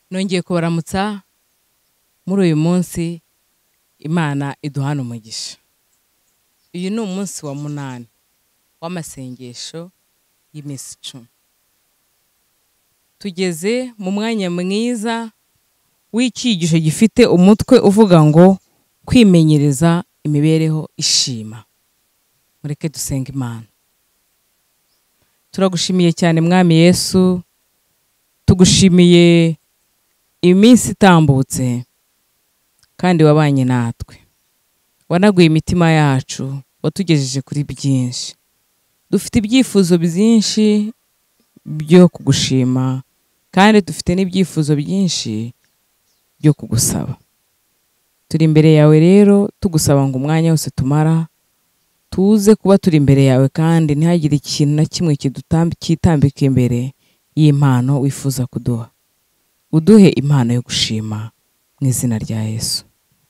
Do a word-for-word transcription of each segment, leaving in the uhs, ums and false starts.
nongeye kubaramutsa muri uyu munsi Imana iduhana umugisha. Uyu ni umunsi wa munani w'amasengesho y'iminsi icumi. Tugeze mu mwanya mwiza w'icyigisho gifite umutwe uvuga ngo kwimenyereza imibereho ishima. Mureke dusenga Imana. Turagushimiye cyane Mwami Yesu, tugushimiye iminsi itambutse kandi wabanye natwe, wanaguye imitima yacu, watugejeje kuri byinshi. Dufite ibyifuzo byinshi byo kugushima kandi dufite n'ibyifuzo byinshi byo kugusaba. Turi imbere yawe rero tugusaba ngo umwanya wose tumara tuze kuba turi imbere yawe kandi ntihagire ikintu na kimwe kitambika imbere y'impano wifuza kuduha. Uduhe impano yo gushima mu izina rya Yesu.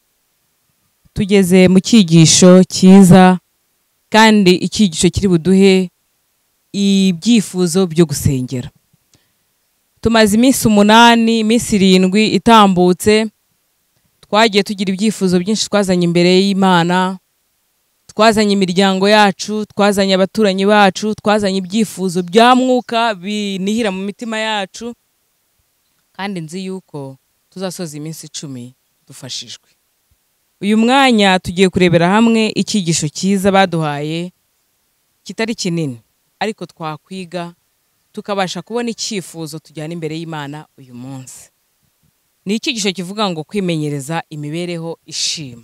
Tugeze mu cyigisho cyiza kandi icyigisho kiri buduhe ibyifuzo byo gusengera. Tumaze iminsi umunani, iminsi irindwi itambutse, twagiye tugira ibyifuzo byinshi twazanye imbere y'Imana, twazanye imiryango yacu, twazanye abaturanyi bacu, twazanye ibyifuzo bya mwuka binihira mu mitima yacu, kandi nzi yuko tuzasoza iminsi icumi dufashijwe. Uyu mwanya tugiye kurebera hamwe icyigisho cyiza baduhaye kitari kinini, ariko twakwiga tukabasha kubona icyifuzo tujyana imbere y'Imana uyu munsi. Ni icyigisho kivuga ngo kwimenyereza imibereho ishima.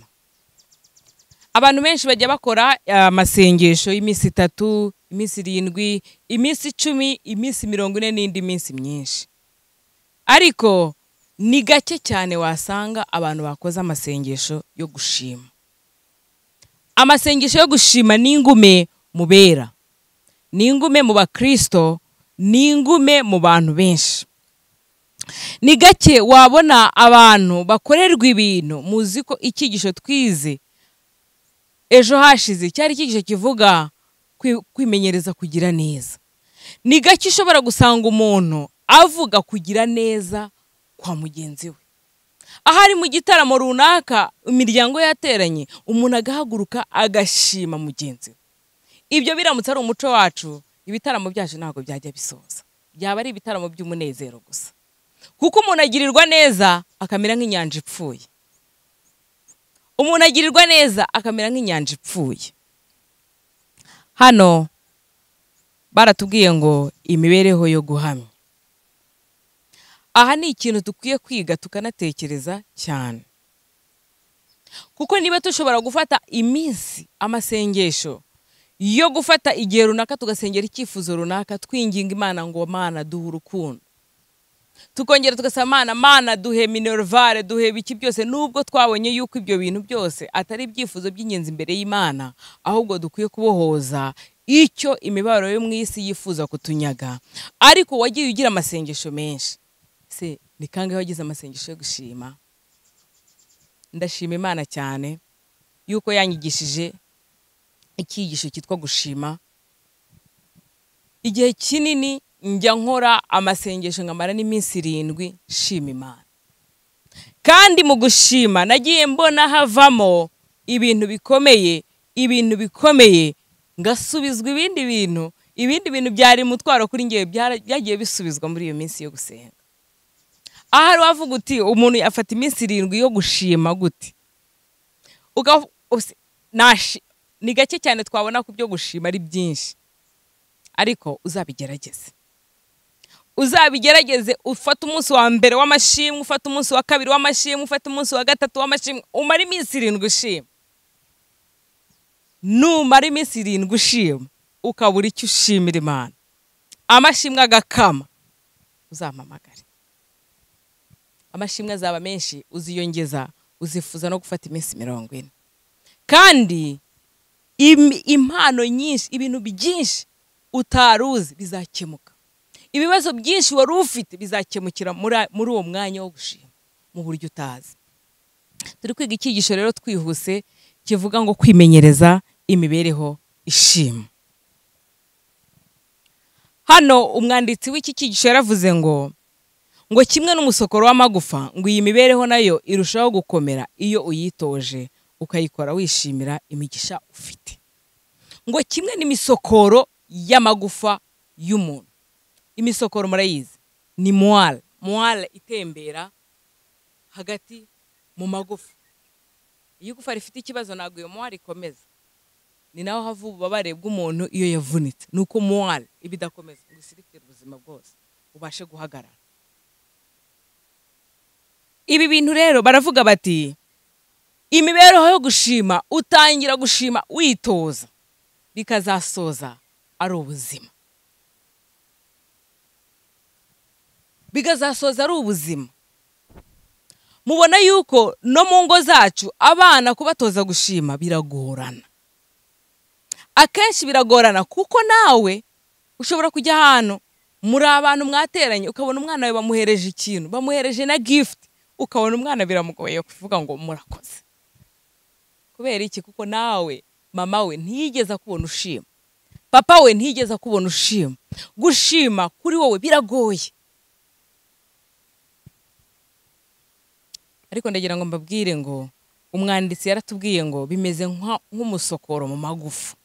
Abantu benshi bajya bakora amasengesho y'iminsi itatu, iminsi irindwi, iminsi icumi, iminsi mirongo ine n'indi minsi myinshi. Ariko ni gake cyane wasanga abantu bakoze amasengesho yo gushima. Amasengesho yo gushima ni ingume mu bera, ni ingume mu bakristo, ni ingume mu bantu benshi. Ni gake wabona abantu bakorerwa ibintu. Muzi ko icyigisho twize ejo hashize cyari icyigisho kivuga kwimenyereza kugira neza. Ni gake ushobora gusanga umuntu avuga kugira neza kwa mugenzi we. Ahari mu gitaramo runaka imiryango yateranye, umuntu agahaguruka agashima mugenzi we. Ibyo biramutse ari umuco wacu, ibitaramo byacu ntabwo byajya bisoza. Byaba ari ibitaramo by'umunezero gusa. Kuko umuntu agirirwa neza akamera nk'inyanja ipfuye. Umuntu agirirwa neza akamera nk'inyanja ipfuye. Hano baratubwiye ngo imibereho yo guhamya. Aha ni ikintu dukwiye kwiga tukanatekereza cyane. Kuko niba tushobora gufata iminsi amasengesho yo gufata igihe runaka tugasengera icyifuzo runaka, twinginga Imana ngo Mana duhe urukundo, tukongera tugasaba Mana, Mana duhe minervare, duhe biki byose, nubwo twabonye yuko ibyo bintu byose atari ibyifuzo by'ingenzi imbere y'Imana, ahubwo dukwiye kubohoza icyo imibabaro yo mu isi yifuza kutunyaga. Ariko wagiye ugira amasengesho menshi, se ni kangahe wagize amasengesho yo gushima? Ndashima Imana cyane yuko yanyigishije icyigisho cyitwa gushima. Igihe kinini njya nkora amasengesho nkamara n'iminsi irindwi shima Imana. Kandi mu gushima nagiye mbona havamo ibintu bikomeye, ibintu bikomeye ngasubizwa ibindi bintu, ibindi bintu byari mutwaro kuri ngewe byagiye bisubizwa muri iyo minsi yo gusenga. Ahari wavuga uti umuntu afata iminsi irindwi yo gushima gute? Ni gake cyane twabona ku byo gushima ari byinshi, ariko uzabigerageze. Uzabigerageze ufata umunsi wa mbere w'amashimwe, ufata umunsi wa kabiri w'amashimwe, ufata umunsi wa gatatu w'amashimwe, umara iminsi irindwi ushima. Numara iminsi irindwi ushima ukabura icyo ushimira Imana, amashimwe agakama, uzampamagare. Amashimwe azaba menshi, uziyongeza, uzifuza no gufata iminsi mirongo ine. Kandi impano nyinshi, ibintu byinshi utaruzi bizakemuka. Ibibazo byinshi wari ufite bizakemukira muri uwo mwanya wo gushima mu buryo utazi. Turi kwiga icyigisho rero twihuse kivuga ngo kwimenyereza imibereho ishima. Hano umwanditsi w'iki cyigisho yaravuze ngo ngo kimwe n'umusokoro w'amagufa ngo iyi mibereho nayo irushaho gukomera iyo uyitoje ukayikora wishimira imigisha ufite. Ngo kimwe n'imisokoro y'amagufa y'umuntu. Imisokoro murayizi ni moelle, moelle itembera hagati mu magufa. Iyo gufa rifite ikibazo ntabwo iyo moelle ikomeza. Ni naho havu ububabare bw'umuntu iyo yavunitse. Nuko moelle ibidakomeza ngo isirikire ubuzima bwose ubashe guhagarara. Ibi bintu rero baravuga bati imibereho yo gushima utangira gushima witoza bikazasoza ari ubuzima. Bigazasoza ari ubuzima. Mubona yuko no mu ngo zacu abana kubatoza gushima biragorana. Akenshi biragorana kuko nawe ushobora kujya hano muri abantu mwateranye ukabona umwana we bamuhereje ikintu, bamuhereje na gift, ukabona umwana biramugoye kuvuga ngo murakoze. Kubera iki? Kuko nawe mama we ntiyigeze akubona ushima, papa we ntiyigeze akubona ushima. Gushima kuri wowe biragoye. Ariko ndagira ngo mbabwire ngo umwanditsi yaratubwiye ngo bimeze nk'umusokoro mu magufa.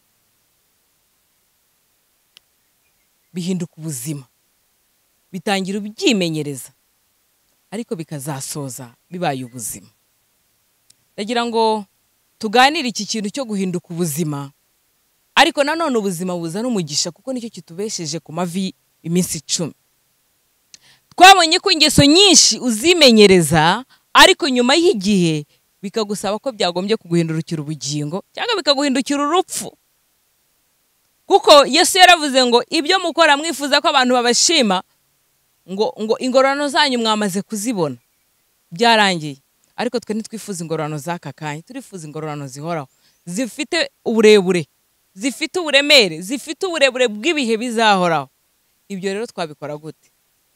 Bihinduka ubuzima, bitangira ubyimenyereza, ariko bikazasoza bibaye ubuzima. Ndagira ngo tuganire iki kintu cyo guhinduka ubuzima, ariko nanone ubuzima buza n'umugisha kuko nicyo kitubesheje ku mavi iminsi icumi. Twabonye ko ingeso nyinshi uzimenyereza, ariko nyuma y'igihe bikagusaba ko byagombye kuguhindurukira ubugingo cyangwa bikaguhindukira urupfu. Kuko Yesu yaravuze ngo ibyo mukora mwifuza ko abantu babashima, ngo ngo ingororano zanyu mwamaze kuzibona byarangiye. Ariko twe ntitwifuza ingororano z'aka kanya, turifuza ingororano zihoraho, zifite uburebure, zifite uburemere, zifite uburebure bw'ibihe bizahoraho. Ibyo rero twabikora gute?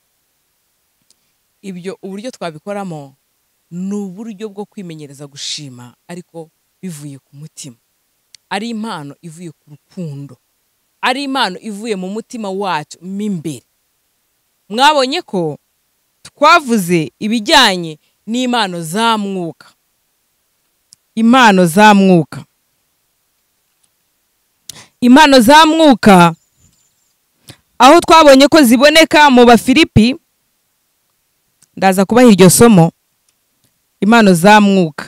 Ibyo uburyo twabikoramo ni uburyo bwo kwimenyereza gushima, ariko bivuye ku mutima. Ari impano ivuye ku rukundo, ari impano ivuye mu mutima wacu mimbere. Mwabonye ko twavuze ibijyanye n'impano za mwuka. Impano za mwuka. Impano za mwuka aho twabonye ko ziboneka mu Bafilipi, ndaza kubaha iryo somo. Impano za mwuka.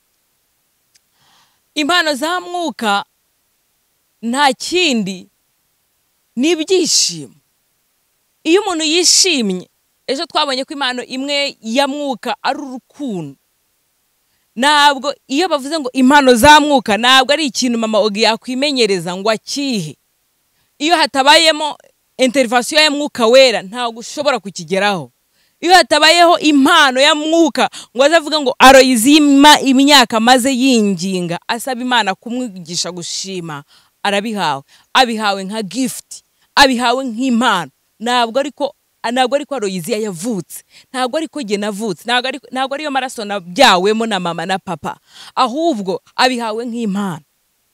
Impano za mwuka nta kindi ni ibyishimo. Iyo umuntu yishimye, ejo twabonye ko impano imwe ya mwuka ari urukundo. Ntabwo iyo bavuze ngo impano za mwuka ntabwo ari ikintu mama Ogi yakwimenyereza ngo akihe. Iyo hatabayemo intervention ya mwuka wera ntabwo ushobora kukigeraho. Iyo hatabayeho impano ya mwuka ngo azavuga ngo Aloysie imyaka maze yinginga asaba Imana kumwigisha gushima, arabihawe. Abihawe nka gift, abihawe nk'impano. Ntabwo ariko ntabwo ariko Aloysie yavutse, ntabwo ariko jye navutse, ntabwo ariko ntabwo ariyo maraso nabyawemo na mama na papa, ahubwo abihawe nk'impano.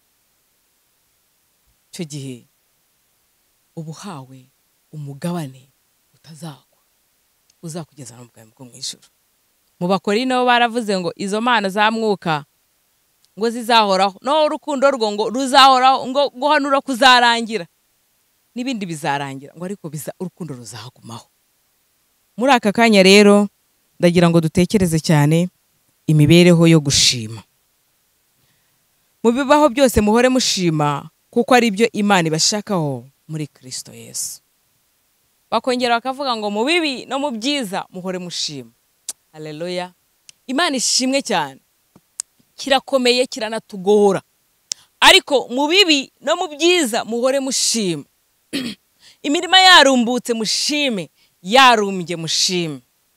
Cyo gihe ubuhawe umugabane utazakwa uzakugeza no bwawe bwo mw'ijuru. Mu Bakorino baravuze ngo izo mana za mwuka ngo zizahoraho, no urukundo rwo ngo ruzahoraho, ngo guhanura kuzarangira n'ibindi bizarangira, ngo ariko biza urukundo ruzagumaho. Muri aka kanya rero ndagira ngo dutekereze cyane imibereho yo gushima. Mu bibaho byose muhore mushima kuko ari byo Imana ibashakaho muri Kristo Yesu. Bakongera bakavuga ngo mu bibi no mu byiza muhore mushima. Haleluya. Imana ishimwe cyane, kirakomeye kiranatugora, ariko mu bibi no mu byiza muhore mushima. Imirima yarumbutse mushime, yarumbye mushime.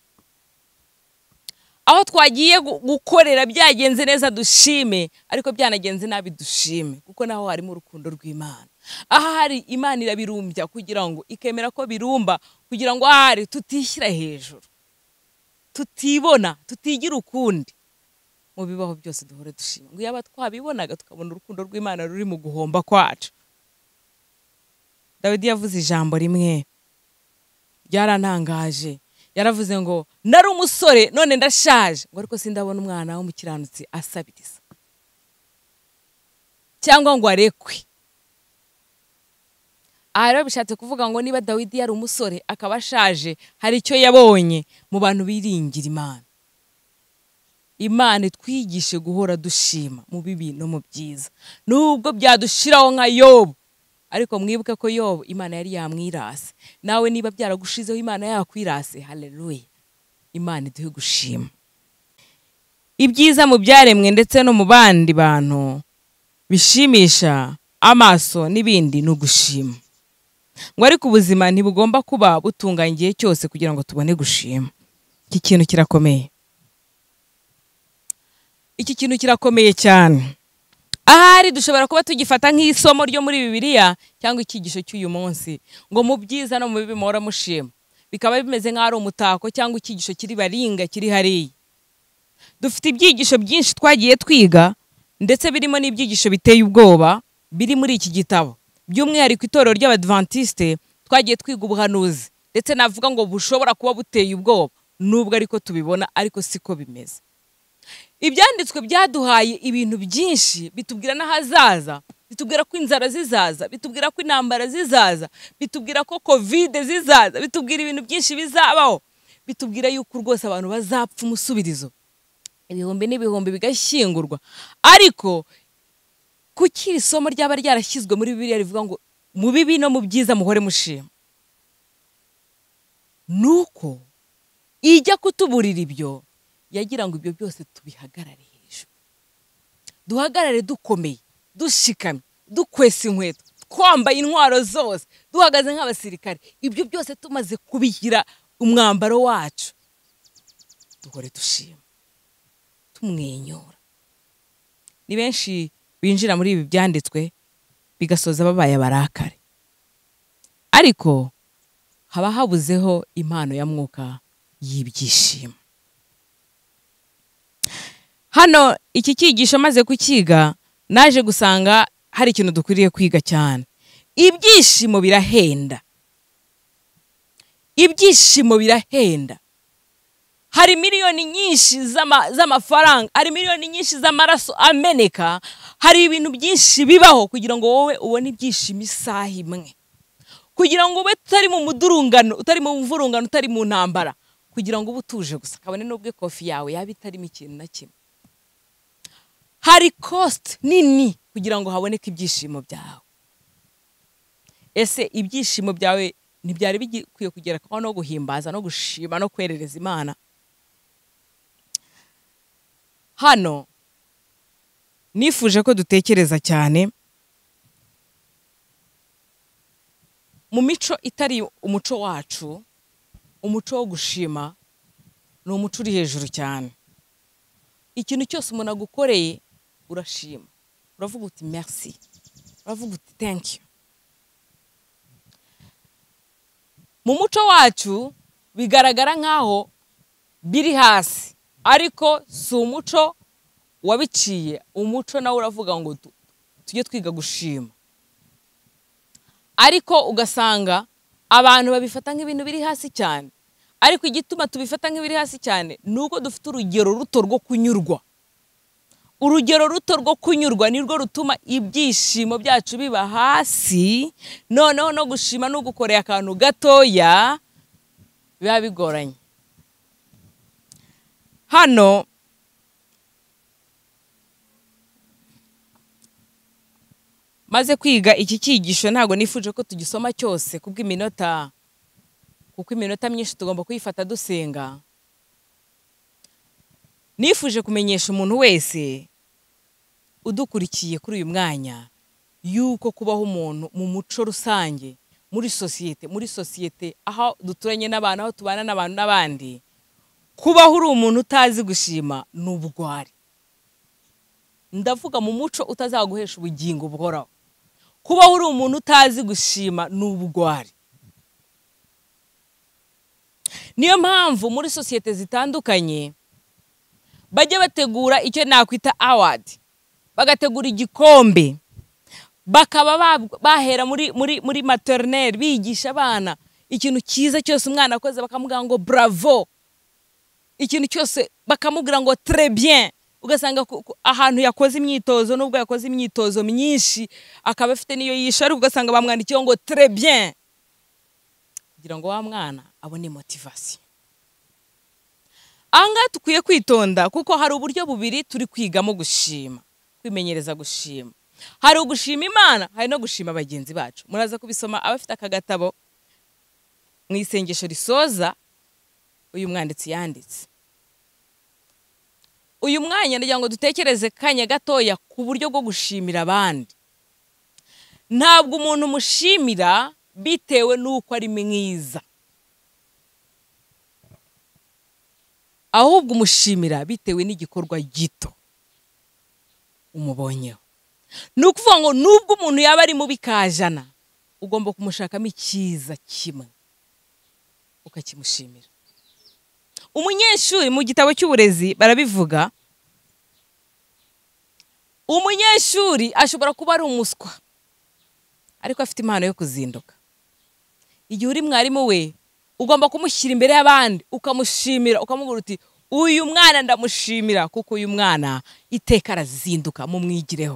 Aho twagiye gukorera byagenze neza dushime, ariko byanagenze nabi dushime, kuko naho harimo urukundo rw'Imana. Aha hari Imana irabirumbya kugira ngo ikemera ko birumba, kugira ngo ahari tutishyira hejuru, tutibona, tutigira ukundi. Mu bibaho byose duhore dushima. Ngo yaba twabibonaga tukabona urukundo rw'Imana ruri mu guhomba kwacu. Dawidi yavuze ijambo rimwe ryarantangaje, yaravuze ngo nari umusore none ndashaje ngo ariko sindabona umwana w'umukiranutsi asabiriza cyangwa ngo arekwe. Aha rero bishatse kuvuga ngo niba Dawidi yari umusore akaba ashaje, hari icyo yabonye mu bantu biringira Imana. Imana twigishe guhora dushima mu bibi no mu byiza, nubwo byadushiraho nka Yobu, ariko mwibuke ko Yobu Imana yari yamwirase. Nawe niba byaragushizeho Imana yakwirase, haleluya, Imana iduhe gushima. Ibyiza mu byaremwe ndetse no mu bandi bantu bishimisha amaso n'ibindi no gushima. Ngo ariko ubuzima ntibugomba kuba butunganye igihe cyose kugira ngo tubone gushima. Iki kintu kirakomeye. Iki kintu kirakomeye cyane. Ahari dushobora kuba tugifata nk'isomo ryo muri Bibiliya cyangwa icyigisho cy'uyu munsi, ngo mu byiza no mu bibi muhora mushima. Bikaba bimeze nk'aho ari umutako cyangwa icyigisho kiri baringa kiri hariya. Dufite ibyigisho byinshi twagiye twiga ndetse birimo n'ibyigisho biteye ubwoba biri muri iki gitabo. By'umwihariko itorero ry'Abadiventiste twagiye twiga ubuhanuzi ndetse navuga ngo bushobora kuba buteye ubwoba, nubwo ariko tubibona ariko siko bimeze. Ibyanditswe byaduhaye ibintu byinshi, bitubwira n'ahazaza, bitubwira ko inzara zizaza, bitubwira ko intambara zizaza, bitubwira ko covid zizaza, bitubwira ibintu byinshi bizabaho, bitubwira yuko rwose abantu bazapfa umusubirizo, ibihumbi n'ibihumbi bigashyingurwa. Ariko kuki isomo ryaba ryarashyizwe muri Bibiliya rivuga ngo mu bibi no mu byiza muhore mushima? Nuko ijya kutuburira ibyo, yagira ngo ibyo byose tubihagarare hejuru, duhagarare dukomeye, dushikamye, dukwesa inkweto, twambaye intwaro zose, duhagaze nk'abasirikare. Ibyo byose tumaze kubigira umwambaro wacu, duhore dushima, tumwenyura. Ni benshi binjira muri ibi byanditswe bigasoza babaye abarakare, ariko haba habuzeho impano ya mwuka y'ibyishimo. Hano iki cyigisho maze kukiga, naje gusanga hari ikintu dukwiriye kwiga cyane. Ibyishimo birahenda. Ibyishimo birahenda. Hari miliyoni nyinshi z'amafaranga, hari miliyoni nyinshi z'amaraso ameneka, hari ibintu byinshi bibaho kugira ngo wowe ubone ibyishimo isaha imwe, kugira ngo ube utari mu mudurungano, utari mu mvurungano, utari mu ntambara, kugira ngo ube utuje gusa, kabone n'ubwo kofi yawe yaba itarimo ikintu na kimwe. Hari cost nini kugira ngo haboneke ibyishimo byawe. Ese ibyishimo byawe ntibyari bikwiye kugera kwa no guhimbaza no gushima no kwerereza Imana? Hano nifuje ko dutekereza cyane mu mico itari umuco wacu. Umuco wo gushima ni umuco uri hejuru cyane. Ikintu cyose umuntu agukoreye urashima, uravuga uti merci, uravuga uti thank you. Mu muco wacu bigaragara nkaho biri hasi, ariko si umuco wabiciye. Umuco nawe uravuga ngo tujye twiga gushima, ariko ugasanga abantu babifata nk'ibintu biri hasi cyane. Ariko igituma tubifata nk'ibiri hasi cyane nuko dufite urugero ruto rwo kunyurwa. Urugero ruto rwo kunyurwa nirwo rutuma ibyishimo byacu biba hasi, noneho no gushima no gukorera akantu gatoya biba bigoranye. Hano maze kwiga iki cyigisho ntago nifuje ko tugisoma cyose kubw'iminota, kuko iminota myinshi tugomba kuyifata dusenga. Nifuje kumenyesha umuntu wese udukurikiye kuri uyu mwanya yuko kubaho umuntu mu muco rusange, muri sosiyete, muri sosiyete aho duturanye n'abantu, aho tubana n'abantu n'abandi, kubaho uri umuntu utazi gushima n'ubugwari. Ndavuga mu muco utazaguhesha ubugingo buhoraho. Kubaho uri umuntu utazi gushima n'ubugwari. Niyo mpamvu muri sosiyete zitandukanye bajya bategura icyo nakwita award, bagategura igikombe, bakaba bahera muri muri muri maternelle bigisha abana ikintu cyiza cyose umwana akoze bakamubwira ngo bravo, ikintu cyose bakamubwira ngo très bien. Ugasanga ahantu yakoze imyitozo nubwo yakoze imyitozo myinshi akaba afite niyo yisha, ariko ugasanga bamwandikiye ngo très bien, kugira ngo wa mwana abone motivation. Anga tukwiye kwitonda kuko hari uburyo bubiri turi kwigamo gushima, kwimenyereza gushima. Hari ugushima Imana, hari no gushima bagenzi bacu. Muraza kubisoma abafite akagatabo mu isengesho risoza uyu mwanditsi yanditse. Uyu mwanya ndagira ngo dutekereze kanya gatoya ku buryo bwo gushimira abandi. Ntabwo umuntu mushimira bitewe nuko ari mwiza, ahubwo umushimira bitewe n'igikorwa gito umubonyeho. Ni ukuvuga ngo nubwo umuntu yaba ari mubi kajana, ugomba kumushakamo icyiza kimwe ukakimushimira. Umunyeshuri mu gitabo cy'uburezi barabivuga, umunyeshuri ashobora kuba ari umuswa ariko afite impano yo kuzinduka. Igihe uri mwarimu we ugomba kumushyira imbere y'abandi ukamushimira, ukamubwira uti uyu mwana ndamushimira kuko uyu mwana iteka arazinduka, mumwigireho.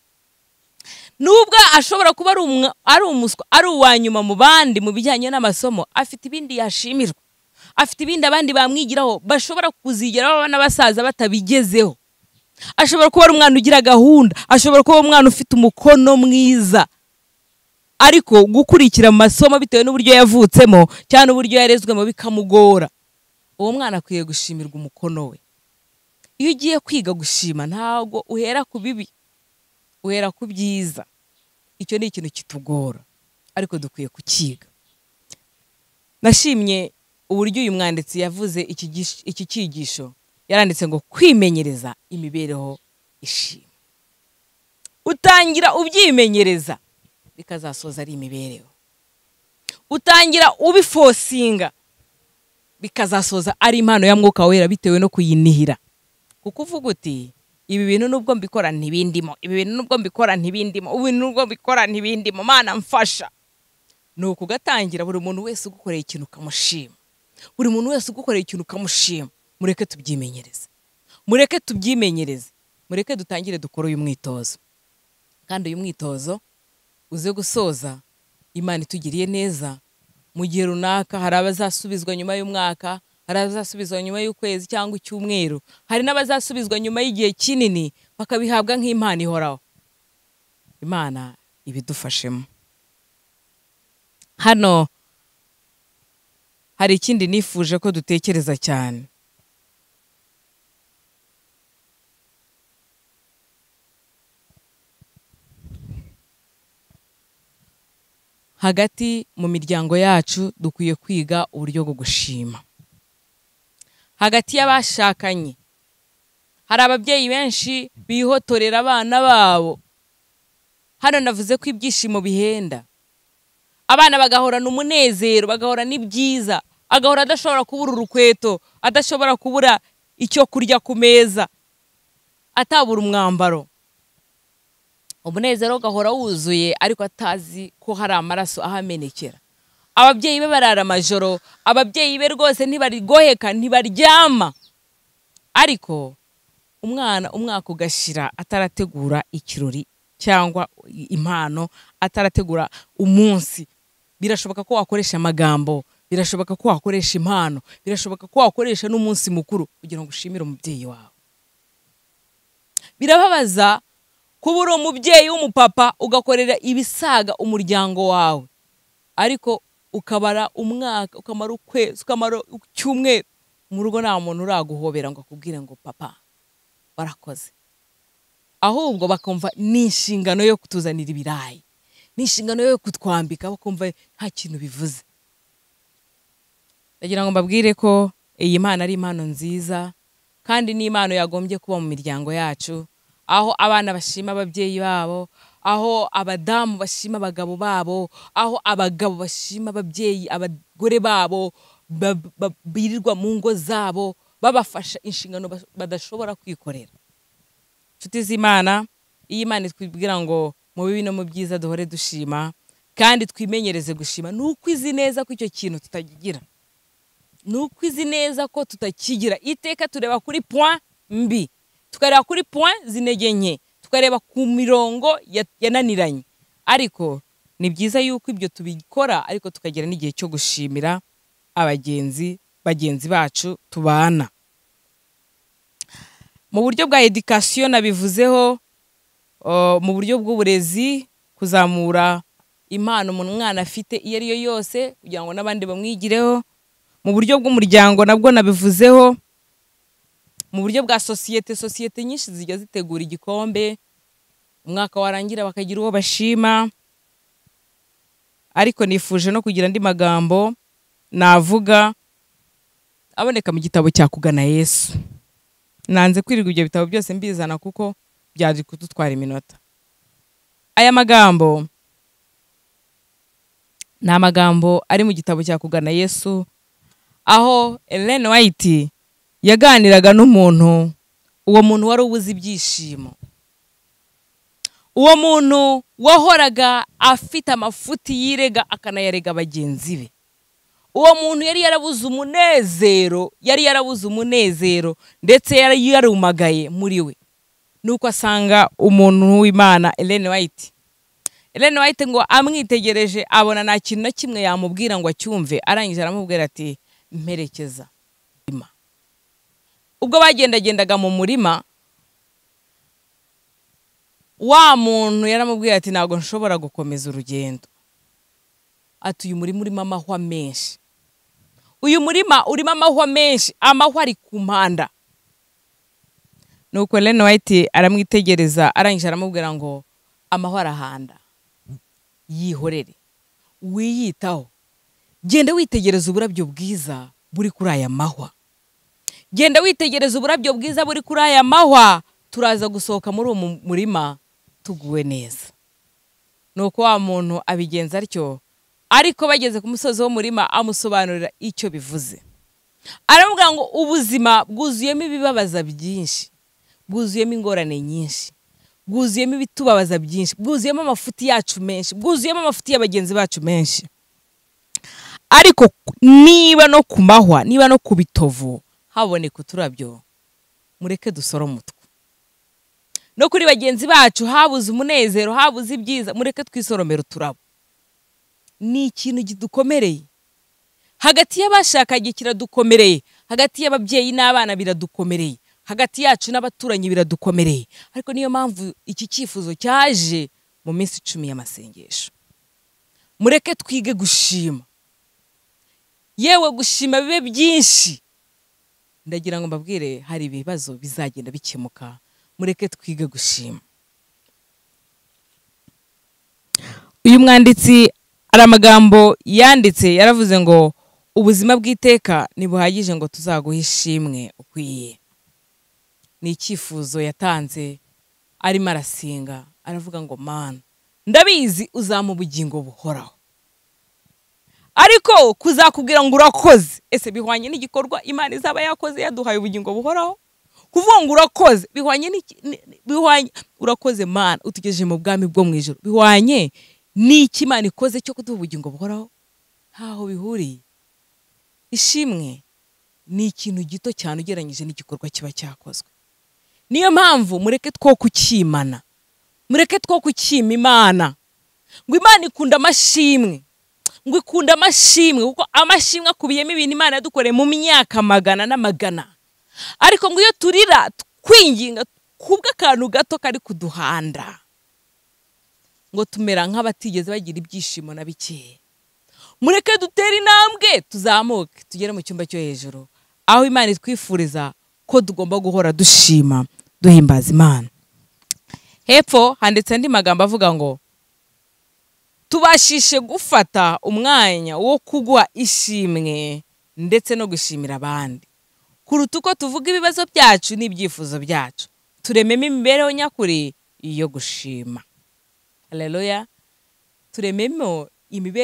Nubwo ashobora kuba ari umuswa, ari uwanyuma mu bandi mu bijyanye n'amasomo, afite ibindi yashimirwa, afite ibindi abandi bamwigiraho bashobora kuzigeraho n'abasaza batabigezeho. Ashobora kuba ari umwana ugira gahunda, ashobora kuba umwana ufite umukono mwiza, ariko gukurikira mu masomo bitewe n'uburyo yavutsemo cyane uburyo yarezwemo bikamugora. Uwo mwana akwiye gushimirwa umukono we. Iyo ugiye kwiga gushima ntago uhera ku bibi, uhera ku byiza. Icyo ni ikintu kitugora ariko dukwiye kukiga. Nashimye uburyo uyu mwanditsi yavuze iki cyigisho, yaranditse ngo kwimenyereza imibereho ishima. Utangira ubyimenyereza bikazasoza ari imibereho. Utangira ubifosinga bikazasoza ari impano ya Mwuka Wera bitewe no kuyinihira. Kuko uvuga uti ibi bintu nubwo mbikora ntibindimo, ibi bintu nubwo mbikora ntibindimo, ubu nubwo mbikora ntibindimo, Mana mfasha. Nuko ugatangira buri muntu wese ugukoreye ikintu kamushima. Buri muntu wese ugukoreye ikintu kamushima. Mureke tubyimenyereze. Mureke tubyimenyereze. Mureke dutangire dukore uyu mwitozo. Kandi uyu mwitozo uze gusoza Imana itugiriye neza. Mu gihe runaka hari abazasubizwa nyuma y'umwaka, hari abazasubizwa nyuma y'ukwezi cyangwa icyumweru, hari n'abazasubizwa nyuma y'igihe kinini bakabihabwa nk'impano ihoraho. Imana ibidufashemo. Hano hari ikindi nifuje ko dutekereza cyane. Hagati mu miryango yacu dukwiye kwiga uburyo bwo gushima. Hagati y'abashakanye hari ababyeyi benshi bihotorera abana babo. Hano navuze ko ibyishimo bihenda. Abana bagahorana umunezero, bagahorana ibyiza, agahora adashobora kubura urukweto, adashobora kubura icyo kurya ku meza, atabura umwambaro. Umunezero gahora wuzuye ariko atazi ko hari amaraso ahamenekera. Ababyeyi be barara amajoro, ababyeyi be rwose ntibarigoheka, ntibaryama. Ariko umwana umwaka ugashira atarategura ikirori cyangwa impano, atarategura umunsi. Birashoboka ko wakoresha amagambo, birashoboka ko wakoresha impano, birashoboka ko wakoresha n'umunsi mukuru kugira ngo ushimire umubyeyi wawe. Birababaza kuba uri umubyeyi w'umupapa ugakorera ibisaga umuryango wawe, ariko ukabara umwaka, ukamara ukwezi, ukamara icyumweru mu rugo nta muntu uraguhobera ngo akubwire ngo papa barakoze. Ahubwo bakumva ni inshingano yo kutuzanira ibirayi, ni inshingano yo kutwambika, bakumva nta kintu bivuze. Ndagira ngo mbabwire ko iyi mpano ari impano nziza kandi ni impano yagombye kuba mu miryango yacu, aho abana bashima ababyeyi babo, aho abadamu bashima abagabo babo, aho abagabo bashima ababyeyi abagore babo, birirwa mu ngo zabo babafasha inshingano badashobora kwikorera. Nshuti z'Imana, iyi Imana itwibwira ngo mu bibi no mu byiza duhore dushima, kandi twimenyereze gushima. Nuko izi neza ko icyo kintu tutagigira, nuko izi neza ko tutakigira. Iteka tureba kuri point mbi, tukareba kuri point zinege nke, tukareba ku mirongo yananiranye. Ariko ni byiza yuko ibyo tubikora, ariko tukagira n'igihe cyo gushimira abagenzi bagenzi bacu tubana. Mu buryo bwa education nabivuzeho, uh, mu buryo bw'uburezi, kuzamura impano mu mwana afite iyo ari yo yose kugira ngo n'abandi bamwigireho. Mu buryo bw'umuryango nabwo nabivuzeho. Mu buryo bwa societe, societe nyinshi zijya zitegura igikombe, umwaka warangira bakagira uwo bashima. Ariko nifuje no kugira andi magambo navuga aboneka mu gitabo cya Kugana Yesu. Nanze kwirirwa ibyo bitabo byose mbizana kuko byaje kudutwara iminota. Aya magambo ni amagambo ari mu gitabo cya Kugana Yesu, aho Ellen White yaganiraga n'umuntu, uwo muntu wari ubuze ibyishimo, uwo muntu wahoraga afite amafuti yirega akanayarega bagenzi be. Uwo muntu yari yarabuze umunezero, yari yarabuze umunezero ndetse yari yarumagaye muri we. Nuko asanga umuntu w'Imana Ellen White. Ellen White ngo amwitegereje abona nta kintu na kimwe yamubwira ngo acyumve, arangije aramubwira ati mperekeza. Ubwo bagendagendaga mu murima, wa muntu yaramubwira ati ntago nshobora gukomeza urugendo. Ati uyu murima urimo amahwa menshi, uyu murima urimo amahwa menshi, amahwa ari ku mpanda. Nuko Ellen White aramwitegereza, arangije aramubwira ngo amahwa arahanda, yihorere, wiyitaho, genda witegereza uburabyo bwiza buri kuri aya mahwa, genda witegereza uburabyo bwiza buri kuri aya mahwa, turaza gusohoka muri uwo murima tuguwe neza. Nuko wa muntu abigenza atyo, ariko bageze ku musozi wo murima amusobanurira icyo bivuze. Aramubwira ngo ubuzima bwuzuyemo ibibabaza byinshi, bwuzuyemo ingorane nyinshi, bwuzuyemo ibitubabaza byinshi, bwuzuyemo amafuti yacu menshi, bwuzuyemo amafuti y'abagenzi bacu menshi. Ariko niba no ku mahwa, niba no ku bitovu haboneka uturabyo, mureke dusore umutwe. No kuri bagenzi bacu habuze umunezero, habuze ibyiza, mureke twisoromera uturabo. Ni ikintu gidukomereye. Hagati y'abashakanye kiradukomereye, hagati y'ababyeyi n'abana biradukomereye, hagati yacu n'abaturanyi biradukomereye. Ariko niyo mpamvu iki cyifuzo cyaje mu minsi icumi y'amasengesho. Mureke twige gushima, yewe gushima bibe byinshi. Ndagira ngo mbabwire hari ibibazo bizagenda bikemuka, mureke twige gushima. Uyu mwanditsi ari amagambo yanditse, yaravuze ngo ubuzima bw'iteka ntibuhagije ngo tuzaguhe ishimwe ukwiye. Ni icyifuzo yatanze arimo arasenga, aravuga ngo Mana, ndabizi uzampa ubugingo buhoraho, ariko kuzakubwira ngo urakoze, ese bihwanye n'igikorwa Imana izaba yakoze yaduhaye ubugingo buhoraho? Kuvuga ngo urakoze bihwanye bihwanye urakoze Mana utugejeje mu bwami bwo mu ijuru, bihwanye n'iki Imana ikoze cyo kuduha ubugingo buhoraho? Ntaho bihuriye. Ishimwe ni ikintu gito cyane ugereranyije n'igikorwa kiba cyakozwe. Niyo mpamvu mureke two kukimana, mureke two kukima Imana. Ngo Imana ikunda amashimwe, ngo ikunda amashimwe kuko amashimwe akubiyemo ibintu Imana yadukoreye mu myaka magana n'amagana. Ariko ngo iyo turira kwinginga kubwa kantu gato kari kuduhanda, ngo tumera nk'abatigeze bagira ibyishimo na bike. Mureke dutere intambwe tuzamuke tugere mu cyumba cyo hejuru, aho Imana itwifuriza ko tugomba guhora dushima duhimbaza Imana. Hepfo handitse andi magambo avuga ngo tubashishe gufata umwanya wo kugwa ishimwe ndetse no gushimira abandi, kuruta uko tuvuga ibibazo byacu n'ibyifuzo byacu. Turememo imibereho nyakuri iyo gushima. Haleluya. Turememo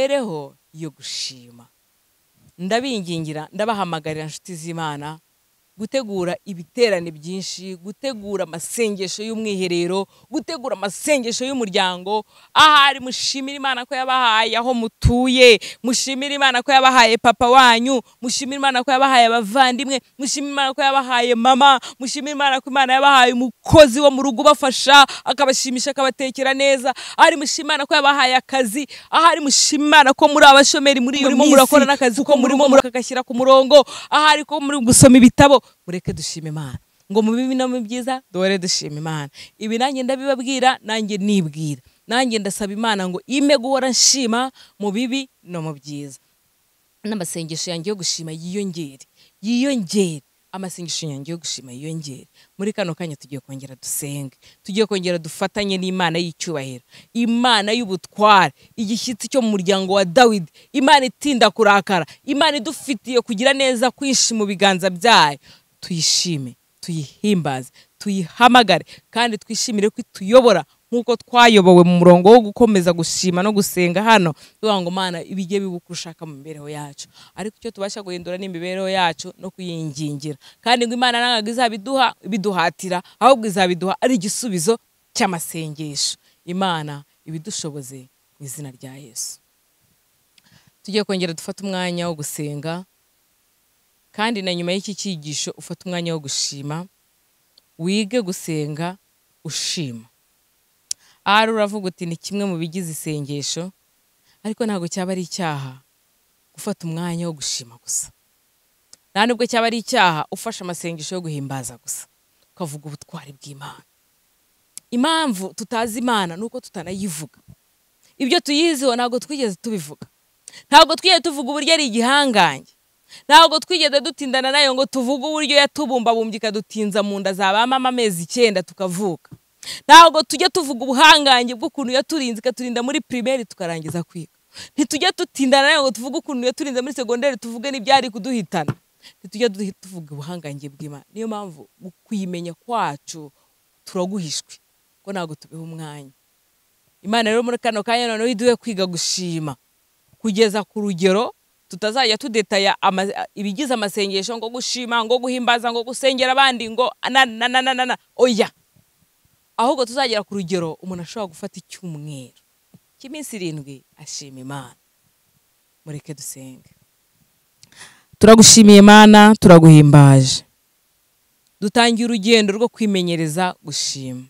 imibereho yo gushima. Ndabingingira, ndabahamagarira inshuti z'Imana gutegura ibiterane byinshi, gutegura amasengesho y'umwiherero, gutegura amasengesho y'umuryango. Ahari mushimira Imana ko yabahaye aho mutuye, mushimira Imana ko yabahaye papa wanyu, mushimira Imana ko yabahaye abavandimwe, mushimira Imana ko yabahaye mama, mushimira Imana ko Imana yabahaye umukozi wo mu rugo bafasha akabashimisha akabatekera neza. Ahari mushimira Imana ko yabahaye akazi, ahari mushimira Imana ko muri abashomeri muri iyo minsi murakora n'akazi ko murimo mukagashyira ku murongo, ahari ko muri gusoma ibitabo. Mureke dushima Imana ngo mu bibi no mu byiza dore dushima Imana. Ibi nanjye ndabibabwira, nanjye nibwira, nanjye ndasaba Imana ngo ime guhora nshima mu bibi no mu byiza. N'amasengesho yanjye yo gushima yiyongere, yiyongere, amasengesho yanjye yo gushima yiyongere. Muri kano kanya tugiye kongera dusenge, tugiye kongera dufatanye n'Imana y'icyubahiro, Imana y'ubutware, igishyitsi cyo mu muryango wa Dawidi, Imana itinda kurakara, Imana idufitiye kugira neza kwinshi mu biganza byayo. Tuyishime, tuyihimbaze, tuyihamagare kandi twishimire ko tuyobora nkuko twayobowe mu murongo wo gukomeza gushima no gusenga hano. Tuvuga ngo Mana ibijye bibukushaka mu mibereho yacu, ariko icyo tubasha guhindura n'imibereho yacu no kuyingingira, kandi ngo Imana nanga izabiduha biduhatira, ahubwo izabiduha ari igisubizo cy'amasengesho. Imana ibidushoboze mu izina rya Yesu. Tugiye kongera dufata umwanya wo gusenga, kandi na nyuma y'iki cyigisho ufata umwanya wo gushima, wige gusenga ushima. Ahari uravuga uti ni kimwe mu bigize isengesho, ariko ntabwo cyaba ari icyaha gufata umwanya wo gushima gusa. Nta nubwo cyaba ari icyaha ufasha amasengesho yo guhimbaza gusa, ukavuga ubutwari bw'Imana. Impamvu tutazi Imana nuko tutanayivuga. Ibyo tuyiziho ntabwo twigeze tubivuga, ntabwo twigeze tuvuga uburyo ari igihangange, ntabwo twigeze dutindana nayo ngo tuvuge uburyo yatubumbabumbye ikadutinza mu nda za ba mama amezi icyenda tukavuka. Ntabwo tujya tuvuga ubuhangange bw'ukuntu yaturinze ikaturinda muri primaire tukarangiza kwiga. Ntitujya tutindana nayo ngo tuvuge ukuntu yaturinze muri secondaire tuvuge n'ibyari kuduhitana. Ntitujya tuvuga ubuhangange bw'Imana. Niyo mpamvu kuyimenya kwacu turaguhishwe ko ntabwo tubiha umwanya. Imana rero muri kano kanya noneho iduhe kwiga gushima kugeza ku rugero tutazajya tudetaya ibigize amasengesho ngo gushima, ngo guhimbaza, ngo gusengera abandi, ngo na na na na na oya. Ahubwo tuzagera ku rugero umuntu ashobora gufata icyumweru cy'iminsi irindwi ashima Imana. Mureke dusenge. Turagushimiye Imana, turaguhimbaje. Dutangiye urugendo rwo kwimenyereza gushima,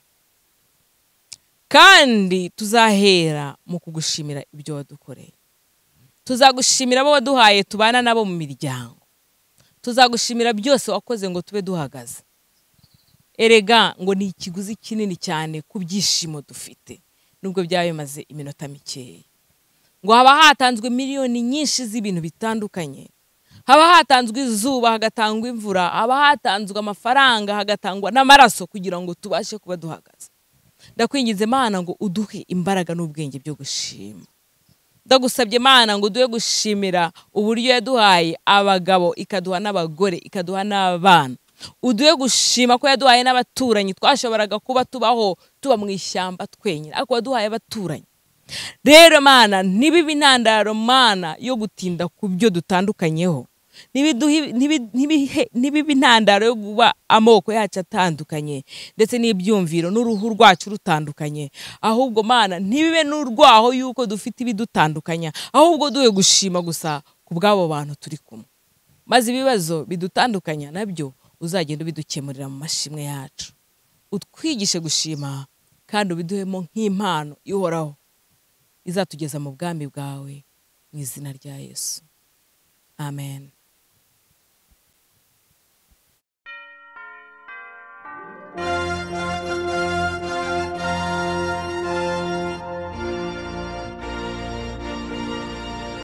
kandi tuzahera mu kugushimira ibyo wadukoreye. Tuzagushimira abo waduhaye tubana nabo mu miryango, tuzagushimira byose wakoze ngo tube duhagaze. Erega ngo ni ikiguzi kinini cyane ku byishimo dufite, nubwo byaba bimaze iminota mikeya. Ngo haba hatanzwe miliyoni nyinshi z'ibintu bitandukanye, haba hatanzwe izuba, hagatangwa imvura, haba hatanzwe amafaranga, hagatangwa n'amaraso kugira ngo tubashe kuba duhagaze. Ndakwinginze Mana ngo uduhe imbaraga n'ubwenge byo gushima. Ndagusabye Mana ngo duhe gushimira uburyo yaduhaye abagabo, ikaduha n'abagore, ikaduha n'abana. Uduhe gushima ko yaduhaye n'abaturanyi twashoboraga kuba tubaho tuba mu ishyamba twenyine, ariko waduhaye abaturanyi. Rero Mana nibibe intandaro Mana yo gutinda ku byo dutandukanyeho, nibibe intandaro yo kuba amoko yacu atandukanye ndetse n'ibyumviro n'uruhu rwacu rutandukanye. Ahubwo Mana ntibibe n'urwaho yuko dufite ibidutandukanya, ahubwo duhe gushima gusa ku bw'abo bantu turi kumwe, maze ibibazo bidutandukanya nabyo uzagenda ubidukemurira mu mashimwe yacu. Utwigishe gushima kandi ubiduhemo nk'impano ihoraho izatugeza mu bwami bwawe, mu izina rya Yesu. Amen.